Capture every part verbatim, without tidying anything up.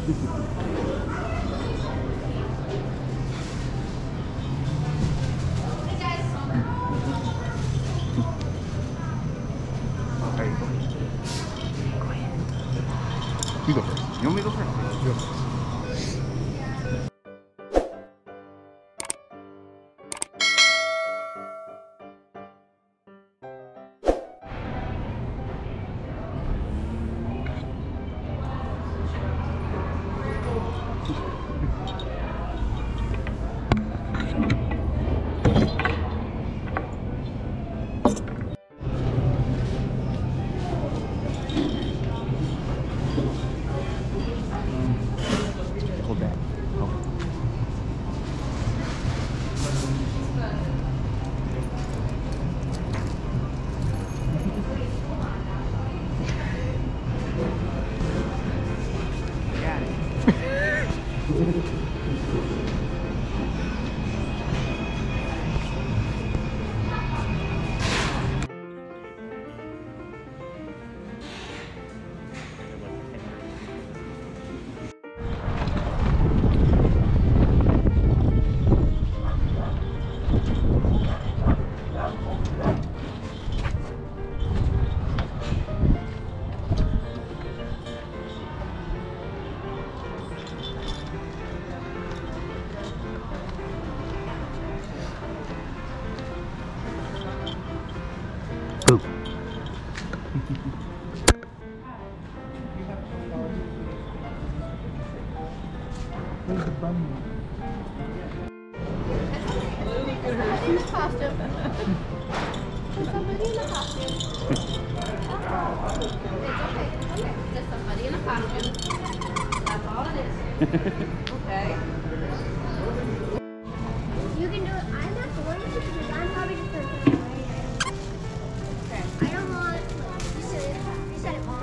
You go first. You want me to go first? You go first. Boop. Where's the bunny? Somebody in the costume. Somebody in the costume. It's okay. Okay. Just somebody in a costume. That's all it is. Okay. You can do it. I'm not going to because I'm probably just going to put it away. Okay. I don't want you said it, you said it wrong.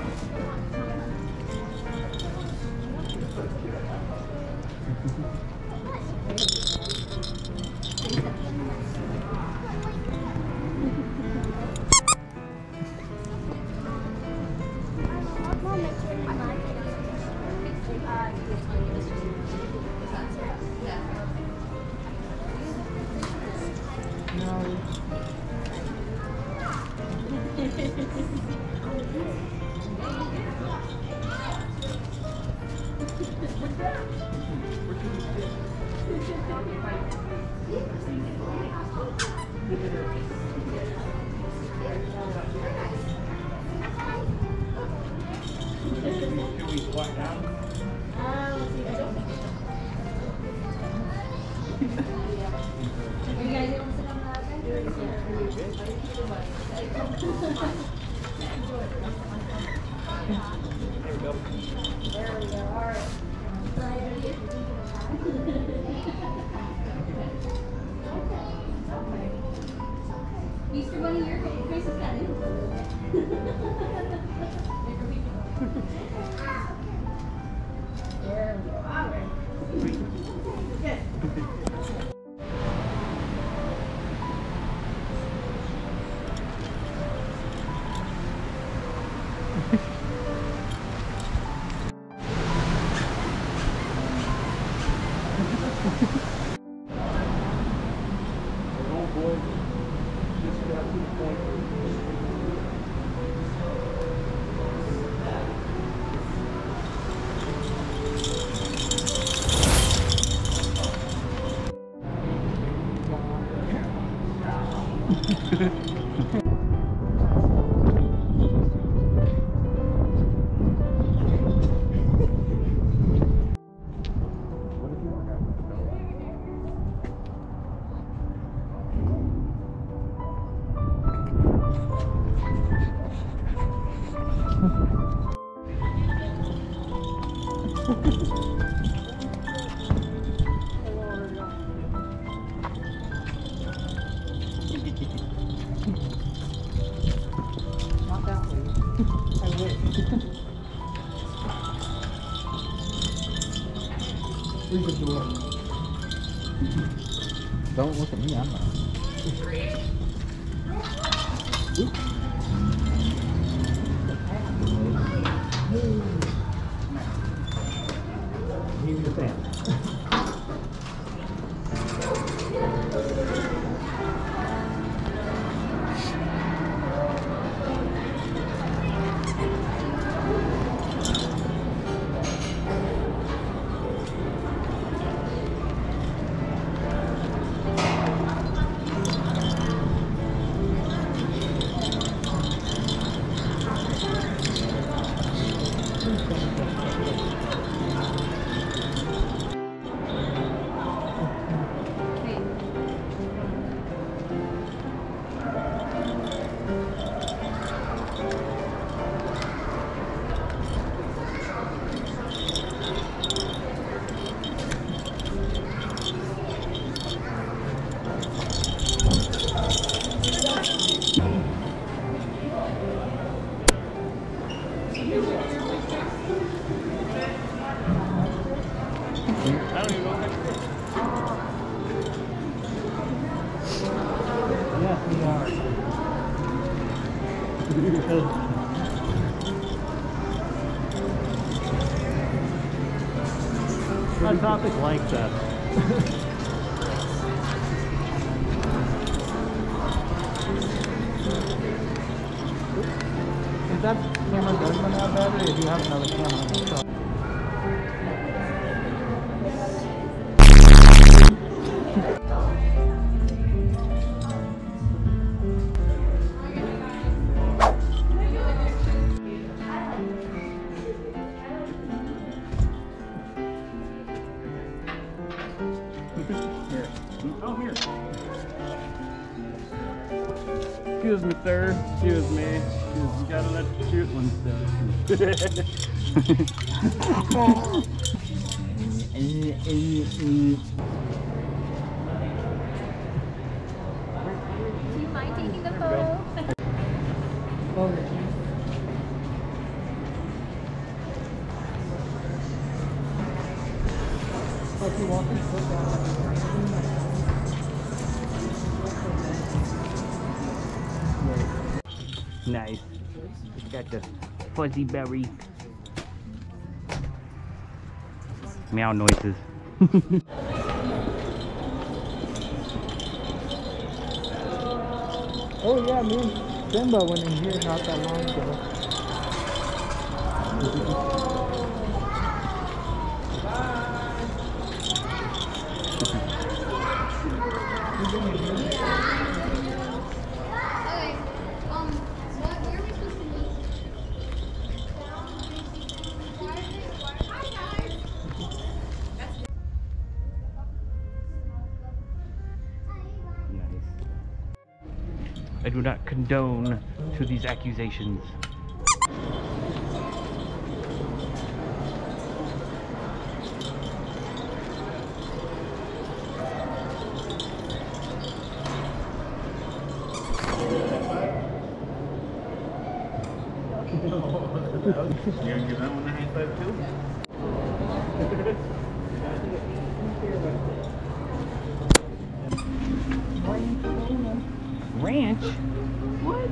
Easter Bunny, your face is coming. There we go. All right. Good. Don't look at me, I'm not. I don't even know what that is. Yes, we are. A topic like that. Is that camera done run out battery, or do you have another camera on the truck? Here. Oh, here. Excuse me, sir. Excuse me. Excuse, you gotta let the cute ones do. Do you mind taking the photo? Like you want to put down. Nice. It's got the fuzzy berry. Meow noises. Oh yeah, me and Simba went in here not that long ago. Okay. Um, what, where are we supposed to meet? Nice. I do not condone to these accusations. You gonna give that one a high five too? Ranch? What?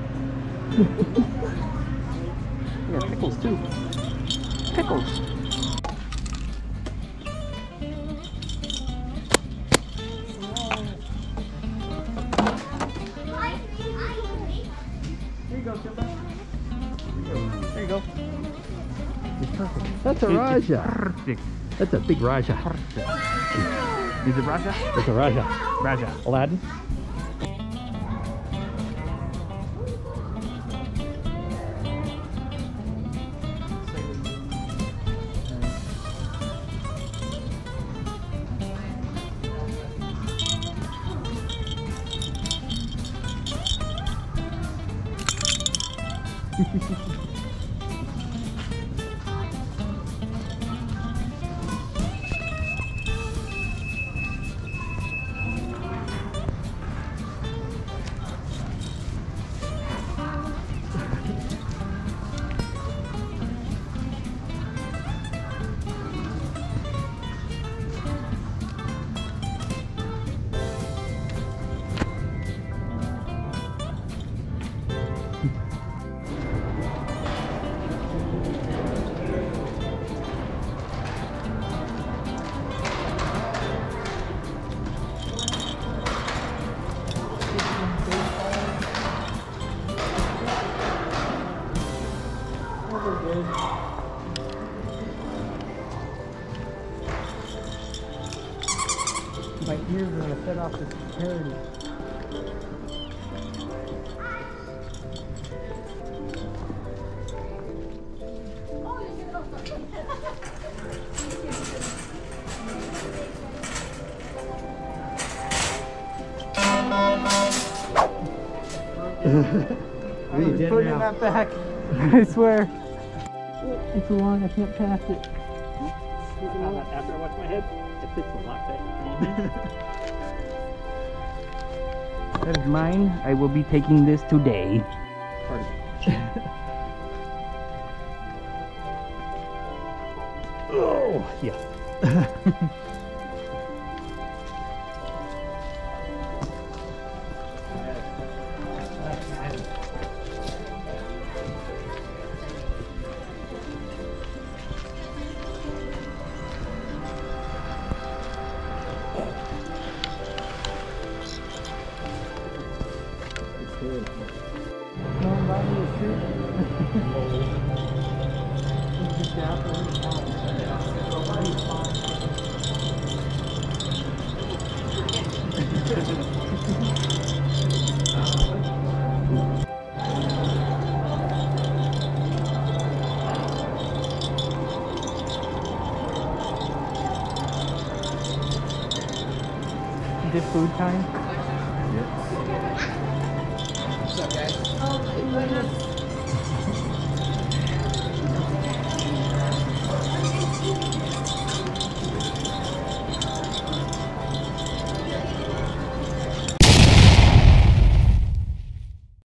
We got pickles too. Pickles. Here you go, Simba. There you go. It's perfect. That's a Raja. Perfect. That's a big Raja. Is it Raja? That's a Raja. Raja. Aladdin. My ears are gonna set off this parody. I was putting that back. I swear. It's too long, I can't pass it. After I wash my head, it fits a lot better. That is mine. I will be taking this today. Pardon. Oh, yeah. No, buy me a treat. Just get out there and Is it food time? What's up, guys? Oh my goodness.